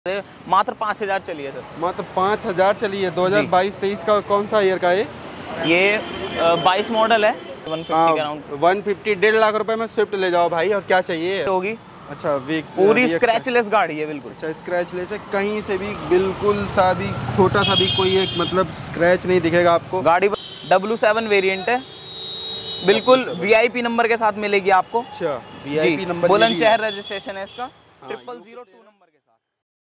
मात्र 5000 चली है सर। मात्र 5000 चली है। 2022-23 का कौन सा ईयर का ये 22 मॉडल है। 150 के अराउंड 150 1.5 लाख रुपए में स्विफ्ट ले जाओ भाई, और क्या चाहिए होगी। अच्छा वीक्स पूरी स्क्रैचलेस गाड़ी है बिल्कुल। अच्छा स्क्रैचलेस है, कहीं से भी बिल्कुल सा भी छोटा सा भी कोई एक मतलब स्क्रैच नहीं दिखेगा आपको। गाड़ी W7 वेरिएंट है, बिल्कुल VIP नंबर के साथ मिलेगी आपको। अच्छा VIP नंबर, बुलंदशहर रजिस्ट्रेशन है इसका, 0002 नंबर के साथ।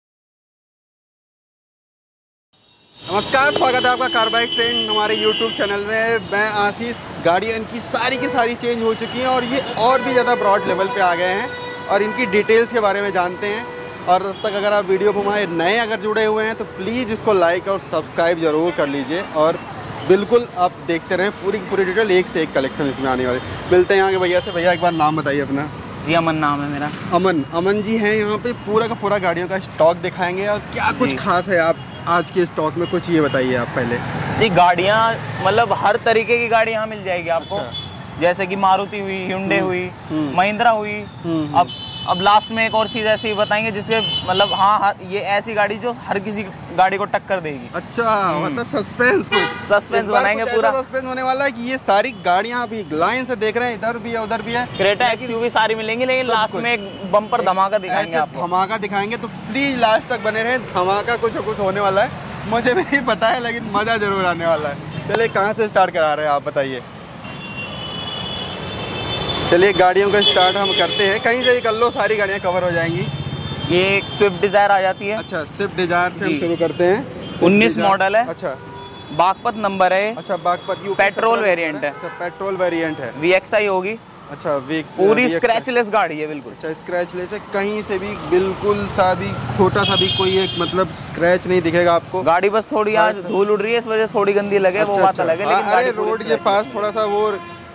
नमस्कार, स्वागत है आपका कार बाइक ट्रेंड हमारे YouTube चैनल में। मैं आशीष। गाड़ियाँ इनकी सारी की सारी चेंज हो चुकी हैं और ये और भी ज़्यादा ब्रॉड लेवल पे आ गए हैं और इनकी डिटेल्स के बारे में जानते हैं। और तब तक अगर आप वीडियो पर हमारे नए अगर जुड़े हुए हैं तो प्लीज़ इसको लाइक और सब्सक्राइब ज़रूर कर लीजिए और बिल्कुल आप देखते रहें पूरी की पूरी डिटेल, एक से एक कलेक्शन इसमें आने वाले। मिलते हैं यहाँ के भैया से। भैया एक बार नाम बताइए अपना। जी अमन नाम है मेरा। अमन जी हैं यहाँ पे। पूरा का पूरा गाड़ियों का स्टॉक दिखाएंगे और क्या कुछ खास है आप आज के स्टॉक में, कुछ ये बताइए आप पहले। जी गाड़ियाँ मतलब हर तरीके की गाड़ी यहाँ मिल जाएगी आपको। अच्छा। जैसे कि मारुति हुई, hyundai हुई, महिंद्रा हुई। अब लास्ट में एक और चीज़ ऐसी बताएंगे जिसके मतलब हाँ ये ऐसी गाड़ी जो हर किसी गाड़ी को टक्कर देगी। अच्छा मतलब सस्पेंस, कुछ सस्पेंस बनाएंगे पूरा। सस्पेंस होने वाला है कि ये सारी गाड़ियाँ अभी लाइन से देख रहे हैं, इधर भी है उधर भी है। क्रेटा XUV सारी मिलेंगी, लेकिन लास्ट में एक बम्पर धमाका दिखाएंगे आपको। धमाका दिखाएंगे तो प्लीज लास्ट तक बने रहें। धमाका कुछ होने वाला है, मुझे नहीं पता है लेकिन मजा जरूर आने वाला है। चलिए कहाँ से स्टार्ट करा रहे हैं आप बताइए। चलिए गाड़ियों का स्टार्ट हम करते हैं, कहीं से भी कर लो, सारी गाड़ियाँ कवर हो जाएंगी। ये एक स्विफ्ट डिजायर आ जाती है। अच्छा स्विफ्ट डिजायर से हम शुरू करते हैं। 19 मॉडल है। अच्छा बागपत नंबर है। अच्छा बागपत पेट्रोल वेरिएंट है। अच्छा पेट्रोल वेरिएंट है। VXI होगी। अच्छा वीक्स पूरी स्क्रैचलेस गाड़ी है बिल्कुल। अच्छा स्क्रैचलेस है, कहीं से भी बिल्कुल सा भी छोटा सा भी कोई एक मतलब स्क्रैच नहीं दिखेगा आपको। गाड़ी बस थोड़ी आज धूल उड़ रही है, इस वजह से थोड़ी गंदी लगे। वो बात अलग है, लेकिन गाड़ी रोड के पास थोड़ा सा वो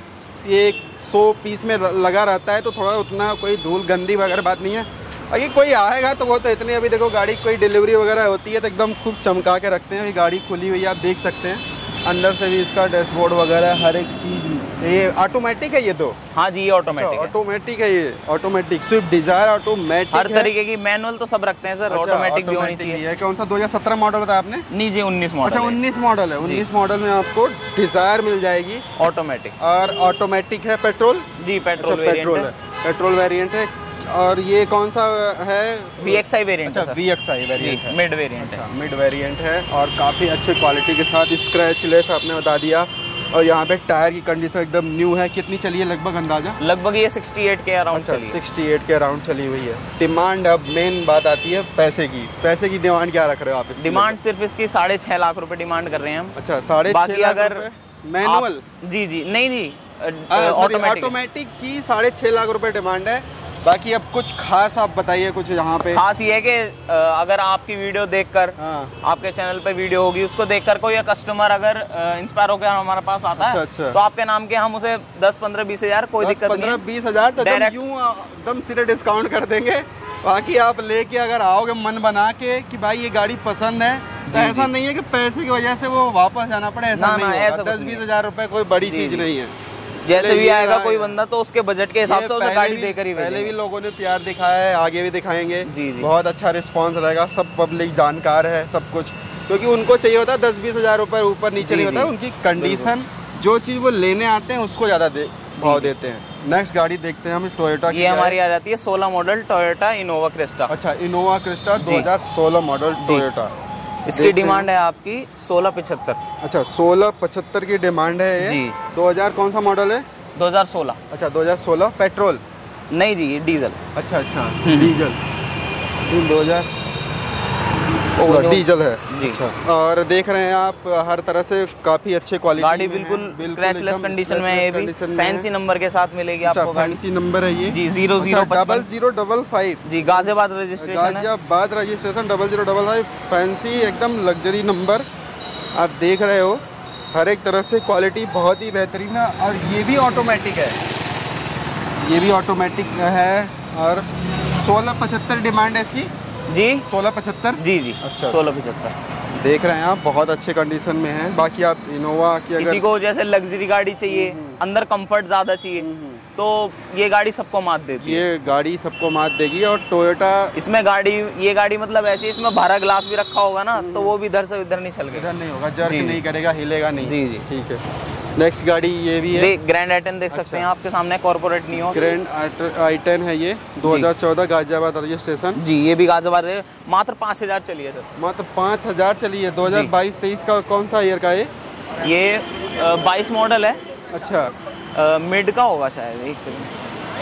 100 पीस में लगा रहता है तो थोड़ा उतना कोई धूल गंदी वगैरह बात नहीं है। अगर कोई आएगा तो वो तो इतनी, अभी देखो गाड़ी कोई डिलीवरी वगैरह होती है तो एकदम खूब चमका के रखते हैं। अभी गाड़ी खुली हुई है, आप देख सकते हैं अंदर से भी इसका डैशबोर्ड वगैरह हर एक चीज़। ये ऑटोमेटिक है ये तो? हाँ जी ये ऑटोमेटिक है। ऑटोमेटिक है ये, ऑटोमेटिक स्विफ्ट डिजायर ऑटोमेटिक। हर तरीके की मैनुअल तो सब रखते हैं सर। अच्छा, ऑटोमेटिक भी होनी चाहिए। कौन सा 2017 मॉडल बताया आपने? नहीं जी 19 मॉडल। अच्छा 19 मॉडल है। 19 मॉडल में आपको डिजायर मिल जाएगी ऑटोमेटिक, और ऑटोमेटिक है। पेट्रोल जी पेट्रोल है, पेट्रोल वेरिएंट है। और ये कौन सा है? VXI variant. अच्छा VXI वेरिएंट है, मिड वेरिएंट है। मिड वेरिएंट है और काफ़ी अच्छे क्वालिटी के साथ स्क्रैचलेस आपने बता दिया। और यहाँ पे टायर की कंडीशन एकदम न्यू है। कितनी चली है लगभग अंदाजा? लगभग ये 68 के अराउंड चली है। 68 के अराउंड चली हुई है। डिमांड, अब मेन बात आती है पैसे की। पैसे की डिमांड क्या रख रहे हो आप इसकी? डिमांड सिर्फ इसकी 6.5 लाख रुपए डिमांड कर रहे हैं हम। अच्छा 6.5 लाख अगर मैनुअल? जी नहीं ऑटोमेटिक की 6.5 लाख रुपए डिमांड है। बाकी अब कुछ खास आप बताइए कुछ यहाँ पे। खास ये है कि अगर आपकी वीडियो देखकर, आपके चैनल पे वीडियो होगी उसको देखकर कोई कस्टमर अगर इंस्पायर होकर हमारे पास आता है तो आपके नाम के हम उसे 10, 15, 20 हजार कोई दिक्कत नहीं है। 15-20 हजार तो एकदम सीधे डिस्काउंट कर देंगे। बाकी आप लेके अगर आओगे मन बना के कि भाई ये गाड़ी पसंद है तो ऐसा नहीं है कि पैसे की वजह से वो वापस जाना पड़े। ऐसा नहीं होगा। 10-20 हजार रुपए कोई बड़ी चीज नहीं है। जैसे भी आएगा कोई बंदा तो उसके बजट के हिसाब से उसे गाड़ी देकर ही पहले भी लोगों ने प्यार दिखाया है, आगे भी दिखाएंगे। जी। बहुत अच्छा रिस्पांस रहेगा। सब पब्लिक जानकार है सब कुछ, क्योंकि उनको चाहिए होता है 10-20 हजार रुपए ऊपर नीचे नहीं होता है। उनकी कंडीशन जो चीज़ वो लेने आते हैं उसको ज़्यादा भाव देते हैं। नेक्स्ट गाड़ी देखते हैं हम टोयोटा की। ये हमारी आ जाती है 16 मॉडल टोयोटा इनोवा क्रिस्टा। अच्छा इनोवा क्रिस्टा 2016 मॉडल टोयोटा। इसकी डिमांड है आपकी 1675। अच्छा 1675 की डिमांड है जी। 2000 कौन सा मॉडल है? 2016। अच्छा 2016 पेट्रोल? नहीं जी डीजल। अच्छा डीजल 2000 डीजल है जी। अच्छा और देख रहे हैं आप हर तरह से काफी अच्छे क्वालिटी गाड़ी बिल्कुल स्क्रैचलेस कंडीशन में है। ये भी फैंसी नंबर के साथ मिलेगी आपको। फैंसी नंबर है ये जी। 0055 जी गाजियाबाद रजिस्ट्रेशन है। गाजियाबाद रजिस्ट्रेशन 0055 फैंसी एकदम लग्जरी नंबर आप देख रहे हो। हर एक तरह से क्वालिटी बहुत ही बेहतरीन है। और ये भी ऑटोमेटिक है, ये भी ऑटोमेटिक है। और 1675 डिमांड है इसकी जी। 1675 जी। अच्छा 1675 देख रहे हैं आप, बहुत अच्छे कंडीशन में है। बाकी आप इनोवा की अगर किसी को जैसे लग्जरी गाड़ी चाहिए, अंदर कंफर्ट ज्यादा चाहिए तो ये गाड़ी सबको मात देती है। ये गाड़ी सबको मात देगी। और टोयोटा इसमें ये गाड़ी मतलब ऐसी, इसमें बारह ग्लास भी रखा होगा ना तो वो भी इधर से इधर नहीं चल गया, इधर नहीं होगा, जर्क नहीं करेगा, हिलेगा नहीं। जी जी ठीक है। नेक्स्ट गाड़ी ये भी है, ग्रैंड आई-10 देख सकते हैं आपके सामने, कॉर्पोरेट नियो। ग्रैंड आई-10 है ये, 2014 गाजियाबाद रजिस्ट्रेशन। जी ये भी गाजियाबाद है, मात्र 5000 चली है सर। मात्र 5000 चली है। 2022-23 का कौन सा ईयर का ये 22 मॉडल है। अच्छा मिड का होगा शायद, एक सेकंड,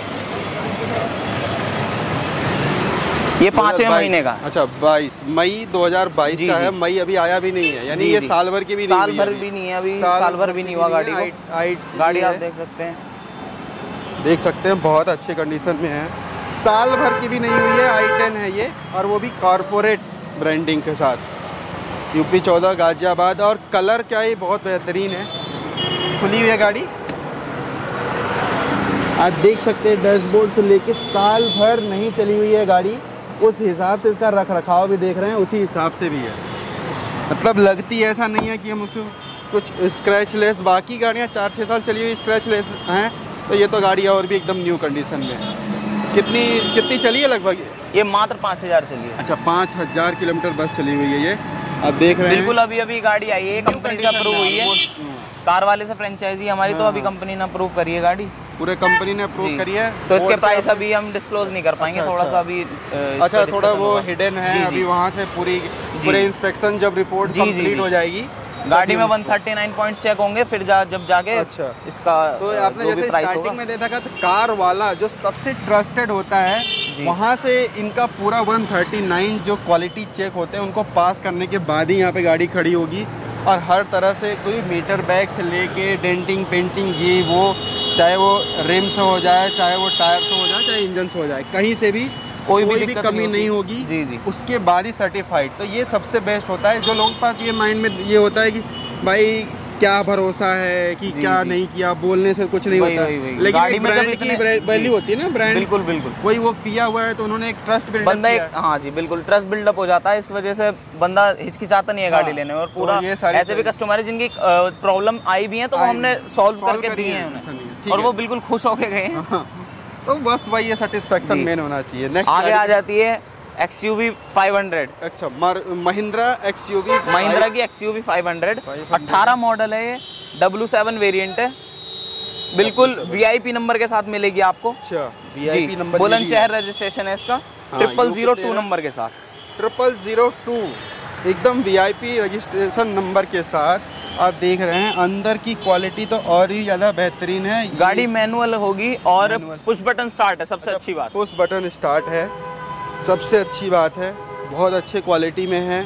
ये 5वें महीने का। अच्छा 22 मई 2022 का है। मई अभी आया भी नहीं है, यानी ये साल भर की भी नहीं, साल भर भी नहीं है अभी, साल भर भी नहीं हुआ गाड़ी को। गाड़ी आप देख सकते हैं, बहुत अच्छे कंडीशन में है, साल भर की भी नहीं हुई है। आई-10 है ये, और वो भी कॉर्पोरेट ब्रांडिंग के साथ, यूपी 14 गाजियाबाद। और कलर क्या है, बहुत बेहतरीन है, खुली हुई है गाड़ी, आप देख सकते हैं। डैशबोर्ड से लेके साल भर नहीं चली हुई है गाड़ी, उस हिसाब से इसका रख रखाव भी देख रहे हैं, उसी हिसाब से भी है। मतलब लगती ऐसा नहीं है कि हम उसको कुछ स्क्रैच लेस, बाकी गाड़ियाँ 4-6 साल चली हुई स्क्रैच लेस हैं, तो ये तो गाड़ी और भी एकदम न्यू कंडीशन में है। कितनी चली है लगभग? ये मात्र 5000 चली है। अच्छा 5000 किलोमीटर बस चली हुई है ये, आप देख रहे हैं। बिल्कुल अभी गाड़ी आई है, कंपनी से अप्रूव हुई है, कार वाले से फ्रेंचाइजी हमारी, तो अभी कंपनी ने अप्रूव करी है गाड़ी, पूरे कंपनी ने अप्रूव करी है। तो इसके प्राइस अभी हम डिस्क्लोज नहीं कर पाएंगे, थोड़ा सा अभी अच्छा थोड़ा वो हिडन है अभी, वहाँ से पूरे इंस्पेक्शन जब रिपोर्ट कंप्लीट हो जाएगी, गाड़ी में 139 पॉइंट्स चेक होंगे, फिर जब जाके अच्छा इसका तो आपने जैसे स्टार्टिंग में देखा था, कार वाला जो सबसे ट्रस्टेड होता है, वहाँ से इनका पूरा 139 जो क्वालिटी चेक होते हैं उनको पास करने के बाद ही यहाँ पे गाड़ी खड़ी होगी। और हर तरह से कोई मीटर बैग से लेके डेंटिंग पेंटिंग ये वो, चाहे वो रिम से हो जाए, चाहे वो टायर से हो जाए, चाहे इंजन से हो जाए, कहीं से भी कोई भी कमी नहीं होगी। जी उसके बाद ही सर्टिफाइड। तो ये सबसे बेस्ट होता है। जो लोगों के पास ये माइंड में ये होता है कि भाई क्या भरोसा है कि क्या नहीं किया, बोलने से कुछ नहीं होता, लेकिन ब्रांड की वैल्यू होती है ना, ब्रांड बिल्कुल कोई वो किया हुआ है तो उन्होंने एक ट्रस्ट बिल्डअप किया। हाँ जी बिल्कुल, ट्रस्ट बिल्डअप हो जाता है, इस वजह से बंदा हिचकिचाता नहीं है गाड़ी लेने में। और पूरा ऐसे भी कस्टमर है जिनकी प्रॉब्लम आई भी है तो वो हमने सॉल्व करके दी है उन्हें, और वो बिल्कुल खुश होके गए हैं। तो बस वही सेटिस्फेक्शन मेन होना चाहिए। नेक्स्ट आगे आ जाती है XUV 500। अच्छा महिंद्रा XUV, महिंद्रा की XUV 500 18 मॉडल है ये, W7 वेरिएंट है, बिल्कुल VIP नंबर के साथ मिलेगी आपको। अच्छा VIP नंबर, बुलंदशहर रजिस्ट्रेशन है इसका, 0002 नंबर के साथ, 0002 एकदम VIP रजिस्ट्रेशन नंबर के साथ। आप देख रहे हैं अंदर की क्वालिटी तो और ही ज़्यादा बेहतरीन है। गाड़ी मैनुअल होगी और पुश बटन स्टार्ट है, सबसे अच्छी बात, पुश बटन स्टार्ट है, सबसे अच्छी बात है, बहुत अच्छे क्वालिटी में है।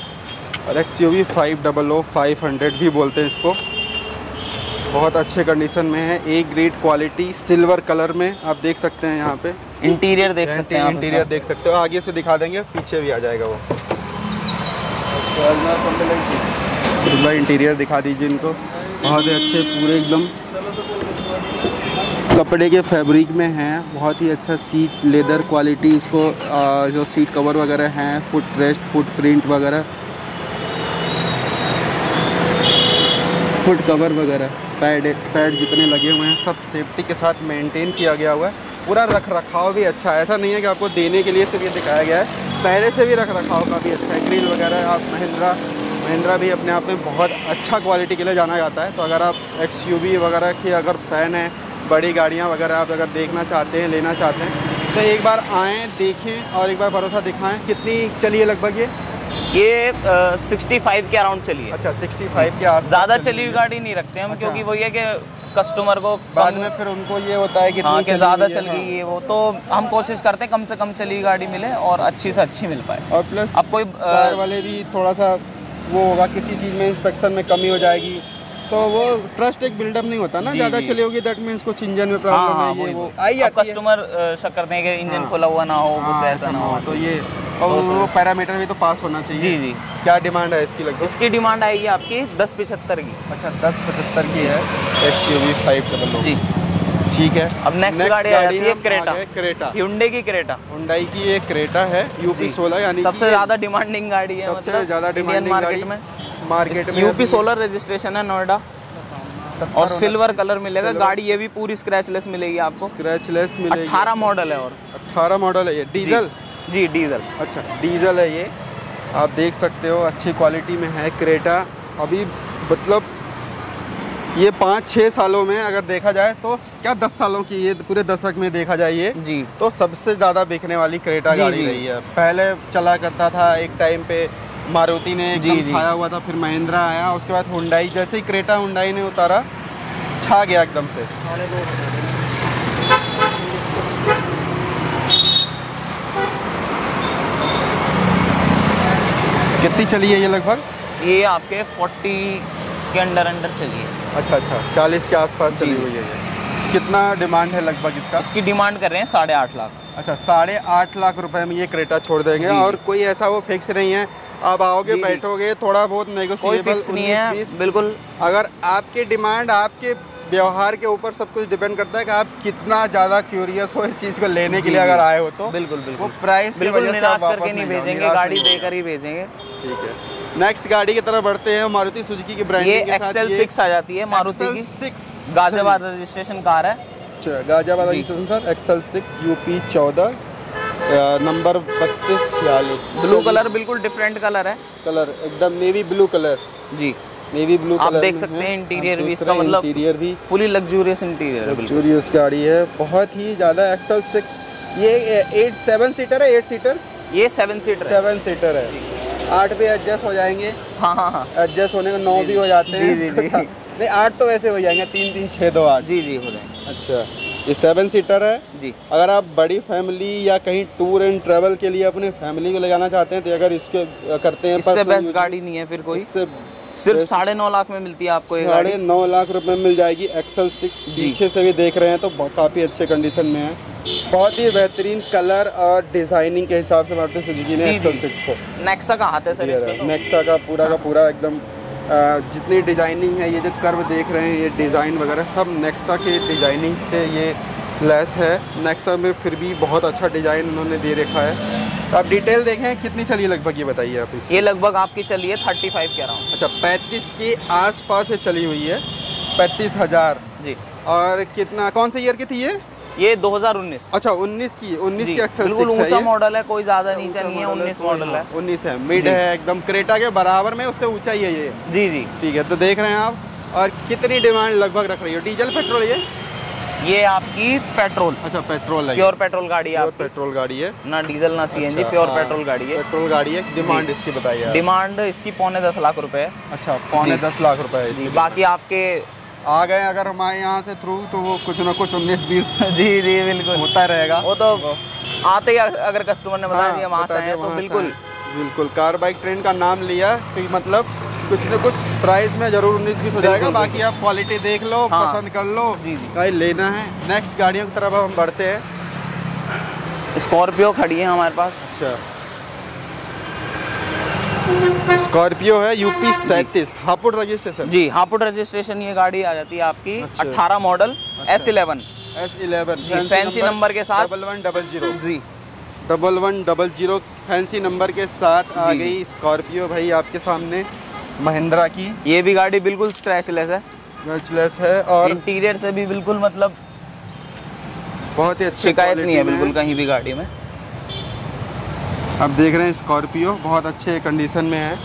और XUV 500 500 भी बोलते हैं इसको, बहुत अच्छे कंडीशन में है, एक ग्रेड क्वालिटी, सिल्वर कलर में आप देख सकते हैं। यहाँ पे इंटीरियर देख सकते हैं, इंटीरियर देख सकते हो, आगे से दिखा देंगे, पीछे भी आ जाएगा वो। भाई इंटीरियर दिखा दीजिए इनको, बहुत ही अच्छे पूरे एकदम कपड़े के फैब्रिक में हैं, बहुत ही अच्छा सीट लेदर क्वालिटी, इसको जो सीट कवर वगैरह हैं, फुट रेस्ट, फुट प्रिंट वगैरह, फुट कवर वगैरह, पैड जितने लगे हुए हैं सब सेफ्टी के साथ मेंटेन किया गया हुआ है। पूरा रख रखाव भी अच्छा है, ऐसा नहीं है कि आपको देने के लिए सिर्फ ये दिखाया गया है, पहले से भी रख रखाव का भी अच्छा है। ग्रिल वगैरह आप महिंद्रा भी अपने आप में बहुत अच्छा क्वालिटी के लिए जाना जाता है। तो अगर आप XUV वगैरह की अगर फ़ैन है, बड़ी गाड़ियाँ वगैरह आप अगर देखना चाहते हैं, लेना चाहते हैं, तो एक बार आएँ, देखें और एक बार भरोसा दिखाएं। कितनी चली है लगभग ये 65 के अराउंड चली है। अच्छा 65 के आस, ज़्यादा चली हुई गाड़ी नहीं रखते हम। अच्छा। क्योंकि वही है कि कस्टमर को बाद में फिर उनको ये होता है कि ज़्यादा चल गई है वो, तो हम कोशिश करते हैं कम से कम चली गाड़ी मिले और अच्छी से अच्छी मिल पाए। और प्लस अब कोई टायर वाले भी थोड़ा सा वो होगा, किसी चीज़ में इंस्पेक्शन में कमी हो जाएगी तो वो ट्रस्ट एक बिल्डअप नहीं होता ना, ज़्यादा चली होगी दैट मीन्स कुछ इंजन में प्रॉब्लम है, ये वो आई जाती है। कस्टमर शक करते हैं कि इंजन खुला हुआ ना हो, कुछ ऐसा ना हो, तो ये और वो पैरामीटर भी तो पास होना चाहिए। जी क्या डिमांड है इसकी लगभग? इसकी डिमांड आएगी आपकी 1075 की। अच्छा 1075 की है XUV 500 जी, ठीक है। अब नेक्स्ट गाड़ी आ जाती है क्रेटा, Hyundai की क्रेटा, हुंडई की एक क्रेटा है, UP 16 यानी सबसे ज़्यादा डिमांडिंग गाड़ी है, सबसे ज़्यादा डिमांडिंग मार्केट में। UP 16 रजिस्ट्रेशन है, नोएडा। और सिल्वर कलर मिलेगा। गाड़ी ये भी पूरी स्क्रैचलेस मिलेगी आपको। स्क्रैचलेस मिलेगी। 18 मॉडल है। और 18 मॉडल है ये। डीजल? जी डीजल। अच्छा डीजल है ये, आप देख सकते हो अच्छी क्वालिटी में है क्रेटा। अभी मतलब ये 5-6 सालों में अगर देखा जाए तो क्या 10 सालों की, ये पूरे दशक में देखा जाए ये जी तो सबसे ज़्यादा बिकने वाली क्रेटा गाड़ी रही है। पहले चला करता था एक टाइम पे, मारुति ने एकदम छाया हुआ था, फिर महिंद्रा आया, उसके बाद हुंडई। जैसे ही क्रेटा हुंडई ने उतारा छा गया एकदम से। कितनी चली है ये लगभग? ये आपके 40 के अंडर चलिए। अच्छा 40 के आसपास चली हुई है ये। कितना डिमांड है लगभग इसका? इसकी डिमांड कर रहे हैं 8.5 लाख। अच्छा 8.5 लाख रुपए में ये क्रेटा छोड़ देंगे। और कोई ऐसा वो फिक्स नहीं है, आप आओगे बैठोगे थोड़ा बहुत नेगोशिएबल नहीं है बिल्कुल। अगर आपकी डिमांड, आपके व्यवहार के ऊपर सब कुछ डिपेंड करता है कि आप कितना ज़्यादा क्यूरियस हो इस चीज़ को लेने के लिए अगर आए हो तो। बिल्कुल वो प्राइस बिल्कुल निराश करके नहीं भेजेंगे, गाड़ी देकर ही भेजेंगे। ठीक है, नेक्स्ट गाड़ी की तरफ बढ़ते हैं। मारुति सुजुकी की ब्रांडिंग के साथ ये XL6 आ जाती है मारुति की। XL6 गाजियाबाद रजिस्ट्रेशन कार है। अच्छा Ghaziabad registration sir. XL6 UP 14 number 3246। Blue colour, बिल्कुल डिफरेंट कलर है। कलर एकदम नेवी ब्लू कलर। जी नेवी ब्लू आप देख सकते हैं। इंटीरियर भी इसका मतलब इंटीरियर भी फुली लग्जूरियस इंटीरियर है। लग्जूरियस गाड़ी है बहुत ही ज़्यादा। XL6 ये 7 सीटर है, 8 सीटर? ये 7 सीटर 7 सीटर है। 8 भी एडजस्ट हो जाएंगे। हाँ एडजस्ट होने को 9 भी हो जाते हैं। जी नहीं 8 तो वैसे हो जाएंगे, 3 3 6 2 8। जी हो जाएंगे। अच्छा ये 7 सीटर है जी। अगर आप बड़ी फैमिली या कहीं टूर एंड ट्रैवल के लिए अपनी फैमिली को ले जाना चाहते हैं तो अगर इसके करते हैं, इससे बेस्ट गाड़ी नहीं है फिर कोई। सिर्फ 9.5 लाख में मिलती है आपको। 9.5 लाख रुपए में मिल जाएगी XL6। पीछे से भी देख रहे हैं तो काफ़ी अच्छे कंडीशन में है। बहुत ही बेहतरीन कलर और डिजाइनिंग के हिसाब से मारुति सुजुकी ने XL6 को। नेक्सा का हाथ है सर। नेक्सा का पूरा एकदम जितनी डिजाइनिंग है, ये जो कर्व देख रहे हैं, ये डिज़ाइन वगैरह सब नेक्सा के डिजाइनिंग से ये लेस है। नेक्सा में फिर भी बहुत अच्छा डिज़ाइन उन्होंने दे रखा है। तो आप डिटेल देखें कितनी चली लगभग ये बताइए आप इसकी। ये लगभग आपकी चली है 35 कह रहा हूँ। अच्छा 35 के आसपास चली हुई है। 35,000 जी। और कितना, कौन से ईयर की थी ये 2019। अच्छा 19 की XL6 बिल्कुल ऊंचा मॉडल है, कोई ज्यादा नीचा नहीं है। 19 मॉडल है। 19 है, मिड है एकदम, क्रेटा के बराबर में, उससे ऊंचा ही है ये। जी ठीक है, तो देख रहे हैं आप। और कितनी डिमांड लगभग रख रही हो? डीजल पेट्रोल ये आपकी पेट्रोल। अच्छा पेट्रोल है, प्योर पेट्रोल गाड़ी है। पेट्रोल गाड़ी है, ना डीजल ना CNG। प्योर पेट्रोल गाड़ी है। पेट्रोल गाड़ी है। डिमांड इसकी बताइए। डिमांड इसकी 9.5 लाख रुपए है। अच्छा 9.5 लाख रुपए है। बाकी आपके आ गए अगर हमारे यहाँ से थ्रू तो वो कुछ ना कुछ 19-20 जी बिल्कुल होता रहेगा। वो तो आते ही अगर कस्टमर ने बता दिया वहाँ से आए तो बिल्कुल कार बाइक ट्रेंड का नाम लिया तो मतलब कुछ न कुछ प्राइस में जरूर 19-20 हो जाएगा। बाकी आप क्वालिटी देख लो, पसंद कर लो, भाई लेना है। नेक्स्ट गाड़ियों की तरफ हम बढ़ते हैं। स्कॉर्पियो खड़ी है हमारे पास। अच्छा स्कॉर्पियो है UP 37 हापुड़ रजिस्ट्रेशन। जी हापुड़ रजिस्ट्रेशन ये गाड़ी आ जाती है आपकी। 18 मॉडल S11 फैंसी नंबर के साथ 1100 जी 1100 फैंसी नंबर के साथ आ गई स्कॉर्पियो भाई आपके सामने महिंद्रा की। ये भी गाड़ी बिल्कुल स्क्रैचलेस है। स्क्रैचलेस है और इंटीरियर से भी बिल्कुल मतलब बहुत ही अच्छी शिकायत नहीं है बिल्कुल कहीं भी गाड़ी में। आप देख रहे हैं स्कॉर्पियो बहुत अच्छे कंडीशन में है।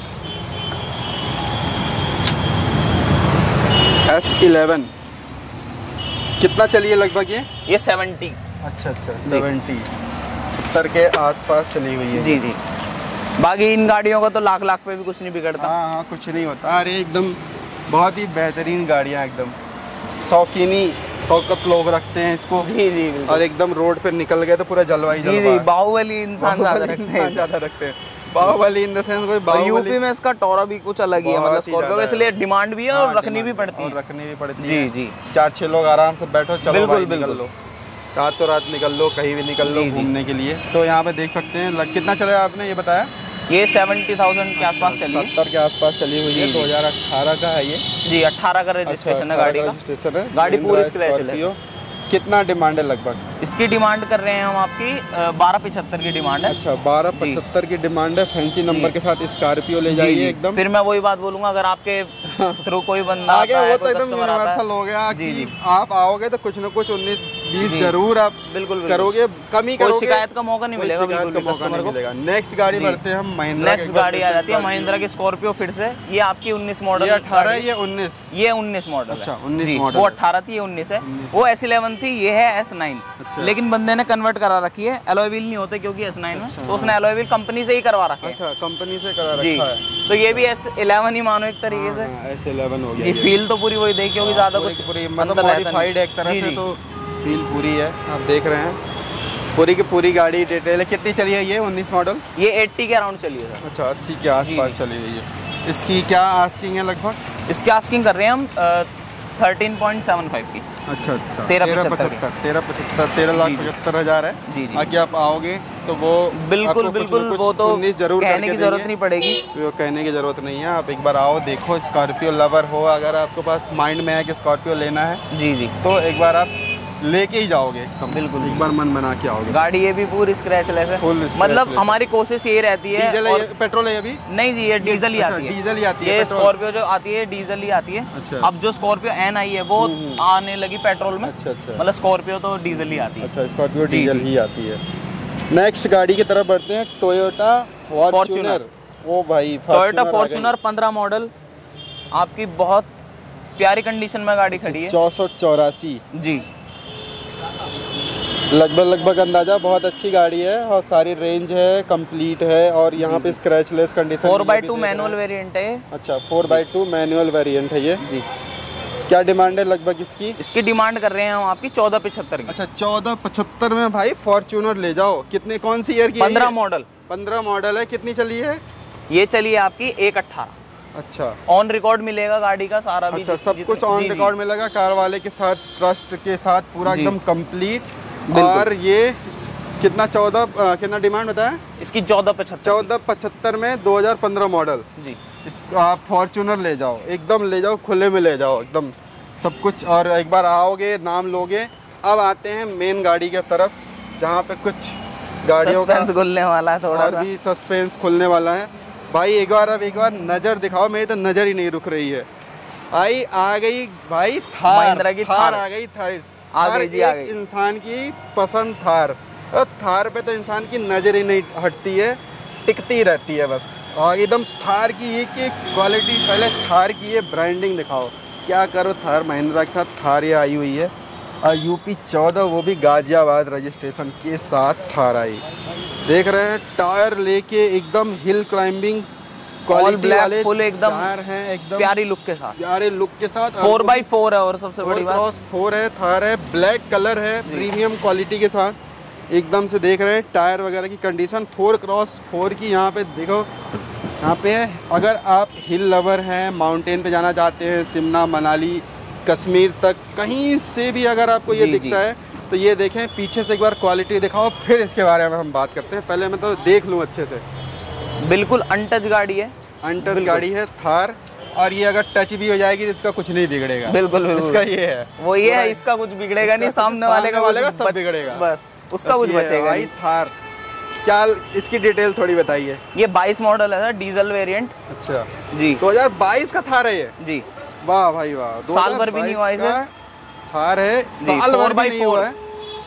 S11 कितना चली है लगभग ये 70। अच्छा 70 70 के आसपास चली हुई है। जी बाकी इन गाड़ियों का तो लाख पे भी कुछ नहीं बिगड़ता। हाँ कुछ नहीं होता। अरे एकदम बहुत ही बेहतरीन गाड़ियाँ, एकदम शौकत लोग रखते हैं इसको। जी और एकदम रोड पे निकल गए तो पूरा जलवाई जी बाहुबली इंसान ज़्यादा रखते हैं। बाहुबली इन द सेंस कोई बाहुबली। यूपी में इसका टोरा भी कुछ अलग ही है, मतलब स्कॉर्पियो इसलिए डिमांड भी है और रखनी भी पड़ती है। जी 4-6 लोग आराम से बैठो, चलो भाई निकल लो, रात निकल लो, कहीं भी निकल लो घूमने के लिए। तो यहाँ पे देख सकते हैं कितना चला आपने ये बताया? ये 70,000 के आसपास चली है। 70 के आसपास चली हुई है। 2018 का है ये। जी 18 का रजिस्ट्रेशन है गाड़ी का। रजिस्ट्रेशन है, गाड़ी पूरी स्क्रैचलेस है। कितना डिमांड है लगभग? इसकी डिमांड कर रहे हैं हम आपकी 1275 की डिमांड है। अच्छा 1275 की डिमांड है। फैंसी नंबर के साथ स्कॉर्पियो ले जाइए एकदम। फिर मैं वही बात बोलूँगा, अगर आपके थ्रू कोई बंदा आगे आता है, वो तो कोई एकदम customer आता है। यूनिवर्सल हो गया जी, कि जी। आप आओगे तो कुछ न कुछ 19-20 जी। जरूर आप बिल्कुल करोगे, कमी कोई करोगे, शिकायत का मौका नहीं कोई मिलेगा शिकायत बिल्कुल का भी मौका कस्टमर नहीं को। मिलेगा। नेक्स्ट गाड़ी जी। बढ़ते हैं हम महिंद्रा नेक्स्ट गाड़ी आ जाती है महिंद्रा की स्कॉर्पियो फिर से। ये आपकी 19 मॉडल, ये 18 है, ये 19, ये 19 मॉडल अच्छा, है। 19 जी, मॉडल वो है। 18 थी, ये 19 है। वो S11 थी, ये है S9। अच्छा। लेकिन बंदे ने कन्वर्ट करा रखी है, एलॉय व्हील नहीं होते क्योंकि S9 में, तो उसने एलॉय व्हील कंपनी से ही करवा रखे हैं। अच्छा, कंपनी से करा जी, रखा है। तो ये भी S11 ही मानो एक तरीके से। S11 हो गया ये फील तो पूरी वही देखी होगी, ज्यादा कुछ पूरी मतलब अंतर रहता मॉडिफाइड नहीं। एक तरह जी, से, जी। तो फील पूरी है, आप देख रहे हैं। पूरी की पूरी गाड़ी डिटेल है। कितनी चली है ये 19 मॉडल? ये 80 के अराउंड चली है सर। अच्छा, 80 के आसपास जी। चली हुई है। इसकी क्या आस्किंग है लगभग? इसकी आस्किंग कर रहे हैं हम 13.75 की। अच्छा अच्छा, 13,75 13 लाख जी, जी। 75,000 है। जी, जी। आगे आप आओगे तो वो बिल्कुल आपको कुछ न बिल्कुल, कुछ वो तो 19 जरूर कहने करके की जरूरत देंगे। नहीं पड़ेगी। वो कहने की जरूरत नहीं है, आप एक बार आओ, देखो। स्कॉर्पियो लवर हो, अगर आपके पास माइंड में है कि स्कॉर्पियो लेना है जी जी, तो एक बार आप लेके ही जाओगे एकदम। बिल्कुल। एक बार मन बना के आओगे। गाड़ी ये भी पूरी स्क्रैचलेस है। Full scratchless मतलब है। हमारी कोशिश ये रहती है। डीजल है और- ये, पेट्रोल है ये भी? नहीं जी, ये डीजल ही अच्छा, आती है। डीजल ही आती है, ये पेट्रोल? स्कॉर्पियो जो आती है डीजल ही आती है। अच्छा। अब जो स्कॉर्पियो एन आई है वो आने लगी पेट्रोल में। अच्छा अच्छा मतलब स्कॉर्पियो तो डीजल ही आती है। अच्छा, स्कॉर्पियो जी, डीजल जी। ही आती है। नेक्स्ट गाड़ी की तरफ बढ़ते हैं, टोयोटा फॉर्च्यूनर। ओ भाई, टोयोटा फॉर्च्यूनर 15 मॉडल, आपकी बहुत प्यारी कंडीशन में गाड़ी खड़ी है। 64-84 जी, लगभग अंदाजा। बहुत अच्छी गाड़ी है और सारी रेंज है, कंप्लीट है। और यहाँ पे scratchless condition 4x2 manual variant है। अच्छा, 4x2 मैनुअल वेरिएंट है ये। जी, क्या डिमांड है लगभग इसकी? इसकी डिमांड कर रहे हैं हम आपकी 1475 की। अच्छा, 1475 में भाई फॉर्च्यूनर ले जाओ। कितने, कौन सी ईयर की है 15 ये? मॉडल। 15 मॉडल है। कितनी चली है? ये चलिए आपकी 1.18। अच्छा ऑन रिकॉर्ड मिलेगा गाड़ी का सारा भी। अच्छा, सब कुछ ऑन रिकॉर्ड मिलेगा, कार वाले के साथ, ट्रस्ट के साथ, पूरा जी। एकदम कंप्लीट। बिल्कुल। और ये कितना, 14 कितना डिमांड बताया? इसकी 1475। 1475 में 2015 मॉडल। जी, इसको आप फॉर्च्यूनर ले जाओ, एकदम ले जाओ, खुले में ले जाओ एकदम सब कुछ। और एक बार आओगे, नाम लोगे। अब आते हैं मेन गाड़ी के तरफ, जहाँ पे कुछ गाड़ियों का सस्पेंस खुलने वाला है थोड़ा और सा। भी सस्पेंस खुलने वाला है। भाई एक बार नज़र दिखाओ, मेरी तो नज़र ही नहीं रुक रही है। आई आ गई भाई थार, महिंद्रा की थार आ गई। थार आ गई जी, आ गई। इंसान की पसंद थार। और थार पे तो इंसान की नज़र ही नहीं हटती है, टिकती रहती है बस। और एकदम थार की एक क्वालिटी, पहले थार की ये ब्रांडिंग दिखाओ। क्या करो, थार महिंद्रा के साथ थार ये आई हुई है। और यूपी 14, वो भी गाजियाबाद रजिस्ट्रेशन के साथ थार आई। देख रहे हैं, टायर लेके एकदम हिल क्लाइंबिंग क्वालिटी वाले फुल एकदम टायर हैं, एकदम प्यारी लुक के साथ। प्यारे लुक के साथ। 4x4 है और सबसे बड़ी बात 4x4 है, थार है, ब्लैक कलर है, प्रीमियम क्वालिटी के साथ। एकदम से देख रहे हैं टायर वगैरह की कंडीशन 4x4 की। यहाँ पे देखो, यहाँ पे है। अगर आप हिल लवर हैं, माउंटेन पे जाना चाहते हैं, शिमला मनाली कश्मीर तक कहीं से भी अगर आपको ये जी, दिखता है तो ये देखें। पीछे से एक बार क्वालिटी दिखाओ, फिर इसके बारे में हम बात करते हैं। पहले मैं तो देख लूँ अच्छे से। बिल्कुल अनटच गाड़ी है। अनटच गाड़ी है थार। और ये अगर टच भी हो जाएगी तो इसका कुछ नहीं बिगड़ेगा। बिल्कुल बिल्कुल। इसका ये है, वो ये है, इसका कुछ बिगड़ेगा नहीं, सामने वाले का सब बिगड़ेगा, बस उसका कुछ बचेगा भाई। नहीं। थार क्या, इसकी डिटेल थोड़ी बताइए। ये 22 मॉडल है सर, डीजल वेरिएंट। अच्छा, जी 2022 का थार है ये? जी, वाह भाई वाह। साल भर भी नहीं हुआ इसे। थार है, जी, साल भर भी 4x4 नहीं हुआ है।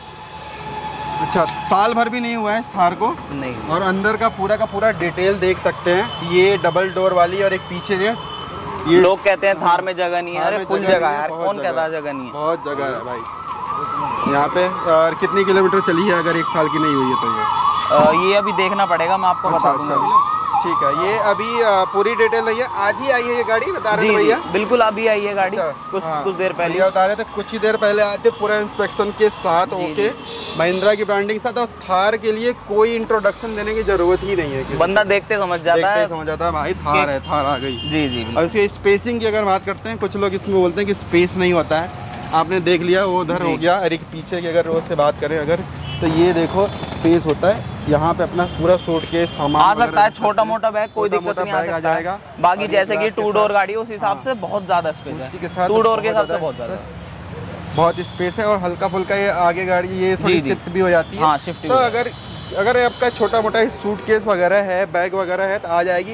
अच्छा, साल भर भी नहीं हुआ है इस थार को। नहीं। और अंदर का पूरा डिटेल देख सकते हैं। ये डबल डोर वाली, और एक पीछे ये लोग कहते हैं थार में जगह नहीं है। थार अरे में फुल जगह जगह नहीं है है, यार, बहुत कौन जगह कहता है है। जगह नहीं है। बहुत जगह है भाई यहाँ पे। और कितनी किलोमीटर चली है अगर 1 साल की नहीं हुई है तो ये? ये अभी देखना पड़ेगा, मैं आपको बता दूंगा अभी। ठीक है। ये अभी पूरी डिटेल नहीं है, आज ही आई है ये गाड़ी, बता रहे जी थे जी, भैया? बिल्कुल अभी आई है गाड़ी। अच्छा, कुछ देर पहले भैया बता रहे थे कुछ ही देर पहले आए थे, पूरा इंस्पेक्शन के साथ। जी, ओके, महिंद्रा की ब्रांडिंग के साथ। और थार के लिए कोई इंट्रोडक्शन देने की जरूरत ही नहीं है किसी बंदा देखते समझ जाता देखते है। ही समझ जाता है भाई थार है, थार आ गई। जी जी और इसकी स्पेसिंग की अगर बात करते हैं, कुछ लोग इसमें बोलते हैं कि स्पेस नहीं होता है। आपने देख लिया, वो उधर हो गया। और एक पीछे की अगर रोड से बात करें अगर, तो ये देखो स्पेस होता है। यहाँ पे अपना पूरा सूटकेस सामान आ सकता है, छोटा मोटा बैग कोई दिक्कत नहीं, आ सकता जाएगा। है। बाकी जैसे कि 2 डोर गाड़ी, उस हिसाब से बहुत ज्यादा स्पेस उसी के है। साथ 2 डोर के हिसाब से बहुत बहुत ज्यादा बहुत स्पेस है। और हल्का फुल्का ये आगे गाड़ी ये थोड़ी जी। शिफ्ट भी हो जाती है। हाँ, शिफ्ट भी तो हो अगर आपका छोटा मोटा सूटकेस वगैरह है, बैग वगैरह है, तो आ जाएगी।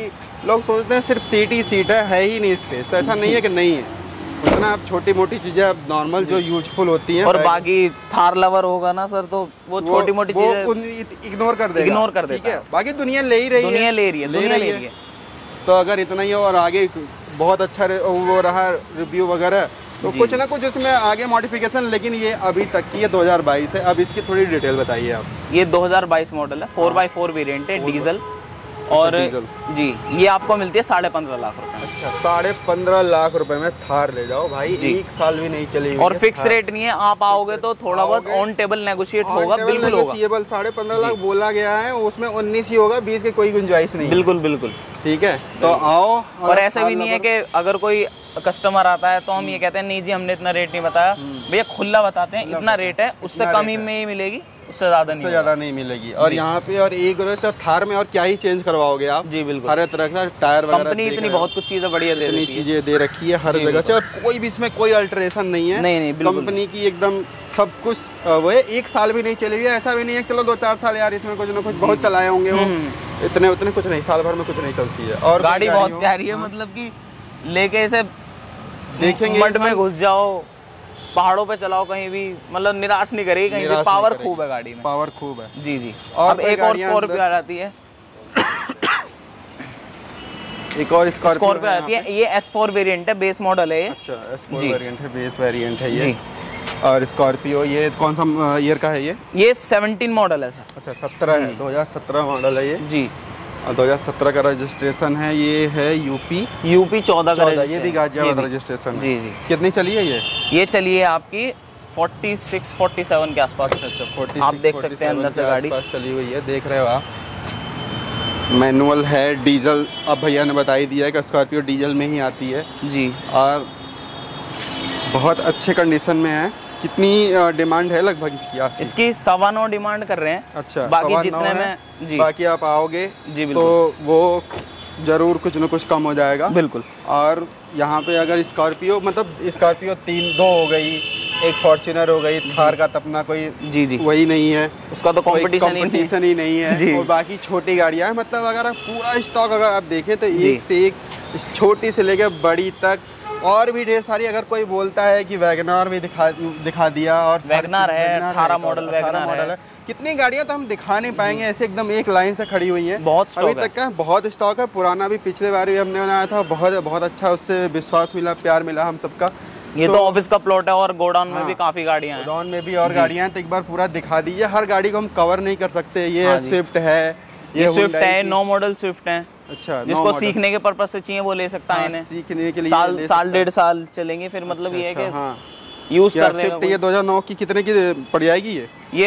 लोग सोचते हैं सिर्फ सीट ही सीट है ही नहीं स्पेस, तो ऐसा नहीं है कि नहीं है, उतना आप छोटी मोटी चीज़ें अब नॉर्मल जो यूजफुल होती हैं। और बाकी थार लवर होगा ना सर, तो वो छोटी मोटी चीजें इग्नोर कर देगा, ठीक है। बाकी दुनिया ले ही रही है, तो अगर इतना ही और आगे बहुत अच्छा वो रहा रिव्यू वगैरह, तो कुछ ना कुछ इसमें आगे मॉडिफिकेशन, लेकिन ये अभी तक की ये 2022 है। अब इसकी थोड़ी डिटेल बताइए आप। ये 2022 मॉडल है, 4x4 वेरिएंट है, डीजल। और जी ये आपको मिलती है 15.5 लाख रुपए। अच्छा, 15.5 लाख रुपए में थार ले जाओ भाई, 1 साल भी नहीं चली और फिक्स रेट नहीं है, आप आओगे तो थोड़ा बहुत ऑन टेबल नेगोशिएट होगा, बिल्कुल होगा। 15.5 लाख बोला गया है, उसमें 19 ही होगा, 20 की कोई गुंजाइश नहीं। बिल्कुल बिल्कुल, ठीक है, तो आओ। और ऐसा भी नहीं है कि अगर कोई कस्टमर आता है तो हम ये कहते हैं नहीं जी हमने इतना रेट नहीं बताया, भैया खुला बताते हैं इतना रेट है, उससे कम ही में ही मिलेगी, उससे ज्यादा नहीं मिलेगी। और यहाँ पे और एक तो थार में और क्या ही चेंज करवाओगे आप। जी बिल्कुल, हर तरह का टायर वगैरह, कंपनी इतनी बहुत कुछ चीजें बढ़िया दे रही है, चीजें दे रखी है हर जगह से, और कोई भी इसमें कोई अल्टरेशन नहीं है। नहीं कंपनी की एकदम सब कुछ वो है। 1 साल भी नहीं चली हुई है, ऐसा भी नहीं है चलो 2-4 साल यार इसमें कुछ ना कुछ बहुत चलाए होंगे वो, इतने कुछ नहीं, साल भर में कुछ नहीं चलती है। और गाड़ी बहुत प्यारी है, मतलब की लेके इसे देखेंगे मड में घुस जाओ, पहाड़ों पे चलाओ, कहीं भी मतलब निराश नहीं करेगी कहीं भी। पावर खूब है गाड़ी में, पावर खूब है। जी जी। अब एक और स्कॉर्पियो आ जाती है, एक और स्कॉर्पियो आ जाती है। ये S4 वेरिएंट है, बेस मॉडल है ये। अच्छा, S4 वेरिएंट है, बेस वेरिएंट है ये। और स्कॉर्पियो ये कौन सा ईयर का है ये 17 मॉडल है सर। अच्छा 17 है, 2017 मॉडल है ये जी। 2017 का रजिस्ट्रेशन है, ये है यूपी 14 का, ये भी गाजियाबाद रजिस्ट्रेशन जी जी। कितनी चली है ये चली है आपकी 46-47 के आसपास। अच्छा 46, आप देख सकते हैं अंदर से गाड़ी चली हुई है, देख रहे हो आप। मैनुअल है, डीजल, अब भैया ने बता ही दिया है कि स्कॉर्पियो डीजल में ही आती है जी, और बहुत अच्छे कंडीशन में है। कितनी डिमांड है लगभग इसकी 9.25 डिमांड कर रहे हैं। अच्छा, बाकी जितने में जी, बाकी आप आओगे जी तो वो जरूर कुछ न कुछ कम हो जाएगा। बिल्कुल। और यहाँ पे अगर स्कॉर्पियो मतलब स्कॉर्पियो 2 हो गई, एक फॉर्च्यूनर हो गई, थार का तो अपना कोई जी जी वही नहीं है, उसका तो कंपटीशन ही नहीं है। और बाकी छोटी गाड़ियाँ हैं, मतलब अगर आप पूरा स्टॉक अगर आप देखें तो एक से एक छोटी से लेकर बड़ी तक और भी ढेर सारी। अगर कोई बोलता है कि वैगनार भी दिखा दिया, और वैगनार है, 18 मॉडल है। कितनी गाड़ियां तो हम दिखा नहीं पाएंगे, ऐसे एकदम एक लाइन से खड़ी हुई हैं। बहुत अभी तक का बहुत स्टॉक है, पुराना भी पिछले बार भी हमने बनाया था, बहुत अच्छा, उससे विश्वास मिला, प्यार मिला हम सबका। ये तो ऑफिस का प्लॉट है, और गोडाउन में भी काफी गाड़ियां हैं। गोडाउन में भी और गाड़ियां हैं, तो एक बार पूरा दिखा दीजिए। हर गाड़ी को हम कवर नहीं कर सकते। ये स्विफ्ट है, ये स्विफ्ट है, 9 मॉडल स्विफ्ट है। अच्छा, जिसको सीखने के पर्पस से चाहिए वो ले सकता है इन्हें। सीखने के लिए साल 1.5 साल चलेंगे, फिर मतलब ये है कि यूज कर लेगा। ये 2009 की कितने की पड़ जाएगी ये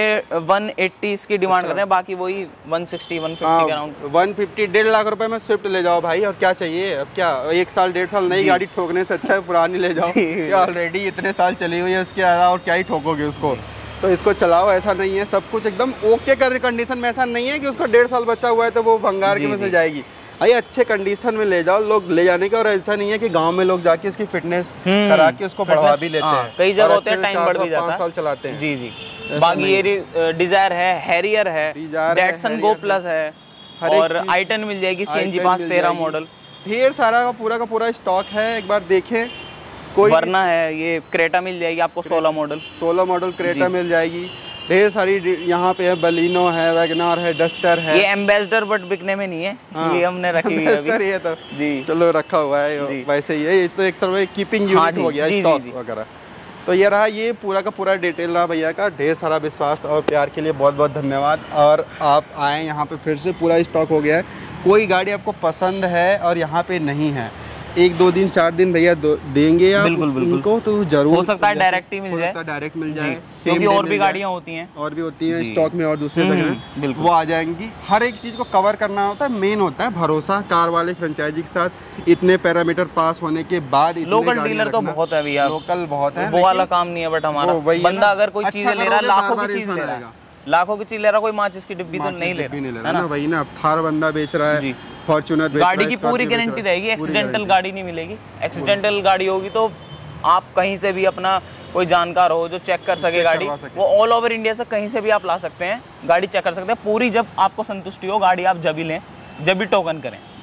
180 इसकी डिमांड कर रहे हैं, बाकी वही 160-150 के अराउंड। 150 1.5 लाख रुपए में स्विफ्ट ले जाओ भाई, और क्या चाहिए अब। क्या 1 साल 1.5 साल नई गाड़ी ठोकने से अच्छा है पुरानी ले जाओ। ऑलरेडी इतने साल चली हुई है, उसके अलावा और क्या ही ठोकोगे उसको। तो इसको चलाओ, ऐसा नहीं है, सब कुछ एकदम ओके कर कंडीशन में। ऐसा नहीं है कि उसका 1.5 साल बचा हुआ है तो वो भंगार के में से जाएगी। भाई अच्छे कंडीशन में ले जाओ, लोग ले जाने का। और ऐसा नहीं है कि गांव में लोग जाके इसकी फिटनेस करा के उसको बढ़वा भी लेते हैं। कई जगह होते हैं, टाइम बढ़ भी जाता है, 5 साल चलाते हैं। जी जी। बाकी ये डिजायर है, हैरियर है, डैटसन गो प्लस है, और आइटन मिल जाएगी CNG 513 मॉडल। ढेर सारा का पूरा स्टॉक है, एक बार देखें। कोई वरना है, ये क्रेटा मिल जाएगी आपको 16 मॉडल क्रेटा मिल जाएगी। ढेर सारी यहाँ पे है, बलिनो है, वैगनार है, डस्टर है। ये एम्बेसडर बट बिकने में नहीं है। ये हमने रखी हुई है अभी। ये तो जी चलो रखा हुआ है वैसे ही है। ये तो एक तरह कीपिंग यूनिट हो गया स्टॉक वगैरह। तो ये रहा, ये पूरा का पूरा डिटेल रहा भैया का। ढेर सारा विश्वास और प्यार के लिए बहुत बहुत धन्यवाद। और आप आए यहाँ पे, फिर से पूरा स्टॉक हो गया है। कोई गाड़ी आपको पसंद है और यहाँ पे नहीं है, 1-2 दिन 4 दिन भैया देंगे आप उनको, तो जरूर हो सकता है डायरेक्ट ही मिल जाए, डायरेक्ट मिल जाए। क्योंकि और भी गाड़ियाँ होती हैं स्टॉक में, और दूसरे जगह वो आ जाएंगी। हर एक चीज़ को कवर करना होता है, मेन होता है भरोसा। कार वाले फ्रेंचाइजी के साथ इतने पैरामीटर पास होने के बाद लोकल डीलर तो बहुत है भैया, लोकल बहुत है, वो वाला काम नहीं है। बट हमारा बंदा अगर कोई चीज़ ले रहा है, लाखों की चीज़ ले रहा है, लाखों की चीज ले रहा, कोई माचिस की डिब्बी तो नहीं ले रहा ना। वही ना, थार बंदा बेच रहा है, फॉर्च्यूनर बेच रहा है। गाड़ी की पूरी गारंटी रहेगी, एक्सीडेंटल गाड़ी नहीं मिलेगी। एक्सीडेंटल गाड़ी होगी तो आप कहीं से भी अपना कोई जानकार हो जो चेक कर सके गाड़ी, वो ऑल ओवर इंडिया से कहीं से भी आप ला सकते हैं, गाड़ी चेक कर सकते हैं पूरी। जब आपको संतुष्टि हो गाड़ी, आप जब ही लें, जब भी टोकन करें।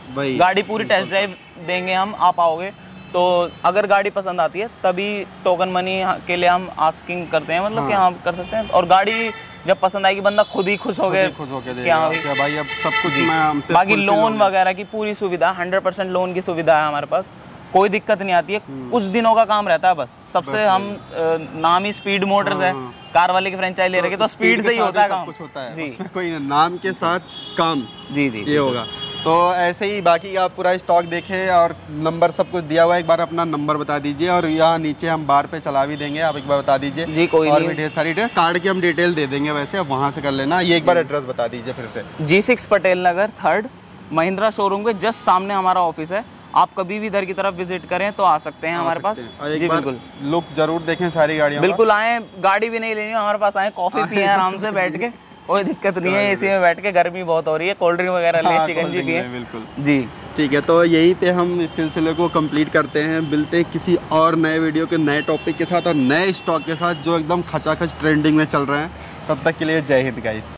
वही, गाड़ी पूरी टेस्ट ड्राइव देंगे हम, आप आओगे तो अगर गाड़ी पसंद आती है तभी टोकन मनी के लिए हम आस्किंग करते हैं, मतलब कि हाँ कर सकते हैं। और गाड़ी जब पसंद आएगी बंदा खुद ही खुश हो गए क्या भाई अब सब कुछ मैं हमसे। बाकी लोन वगैरह की पूरी सुविधा 100% लोन की सुविधा है हमारे पास, कोई दिक्कत नहीं आती है। कुछ दिनों का काम रहता है बस। सबसे हम नाम ही स्पीड मोटर्स है, कार वाले की फ्रेंचाइज ले रखे तो स्पीड से ही होता है काम। कुछ होता है जी, कोई नाम के साथ काम। जी जी ये होगा। तो ऐसे ही बाकी आप पूरा स्टॉक देखें और नंबर सब कुछ दिया हुआ है। एक बार अपना नंबर बता दीजिए और यहाँ नीचे हम बार पे चला भी देंगे, आप एक बार बता दीजिए जी। कोई और भी ढेर सारी कार्ड की हम डिटेल दे देंगे, वैसे आप वहाँ से कर लेना। ये एक बार एड्रेस बता दीजिए फिर से। G6 Patel Nagar 3rd Mahindra showroom के जस्ट सामने हमारा ऑफिस है। आप कभी भी इधर की तरफ विजिट करें तो आ सकते हैं हमारे पास। जी बिल्कुल, लुक जरूर देखें सारी गाड़ियाँ। बिल्कुल आए, गाड़ी भी नहीं लेनी हमारे पास आए, कॉफी पिए आराम से बैठ के, कोई दिक्कत नहीं है। एसी में बैठ के, गर्मी बहुत हो रही है, कोल्ड ड्रिंक वगैरह ले, शिकंजी पिए। बिल्कुल जी ठीक है। तो यहीं पे हम इस सिलसिले को कंप्लीट करते हैं। मिलते हैं किसी और नए वीडियो के नए टॉपिक के साथ और नए स्टॉक के साथ जो एकदम खचाखच ट्रेंडिंग में चल रहे हैं। तब तक के लिए जय हिंद गाइस।